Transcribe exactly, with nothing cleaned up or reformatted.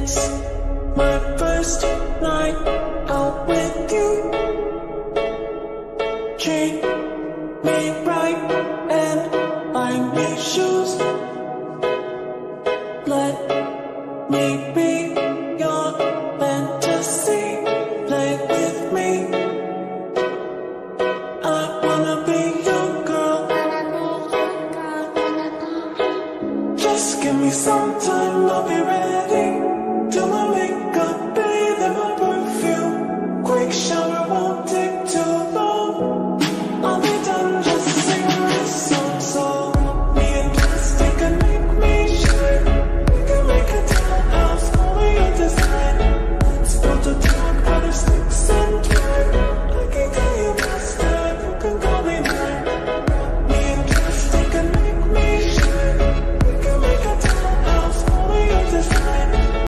It's my first night out with you. Treat me right and buy me shoes. Let me be your